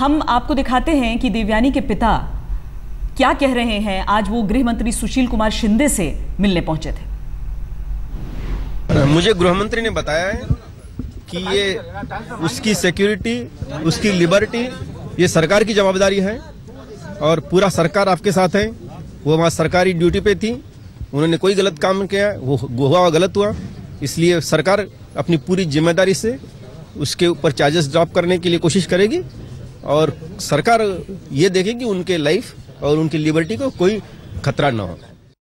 हम आपको दिखाते हैं कि देवयानी के पिता क्या कह रहे हैं। आज वो गृह मंत्री सुशील कुमार शिंदे से मिलने पहुंचे थे। मुझे गृह मंत्री ने बताया है कि ये उसकी सिक्योरिटी, उसकी लिबर्टी, ये सरकार की जवाबदारी है और पूरा सरकार आपके साथ है। वो वहाँ सरकारी ड्यूटी पे थी, उन्होंने कोई गलत काम किया, वो हुआ गलत हुआ, इसलिए सरकार अपनी पूरी जिम्मेदारी से उसके ऊपर चार्जेस ड्रॉप करने के लिए कोशिश करेगी और सरकार ये देखेगी उनके लाइफ और उनकी लिबर्टी को कोई खतरा ना हो।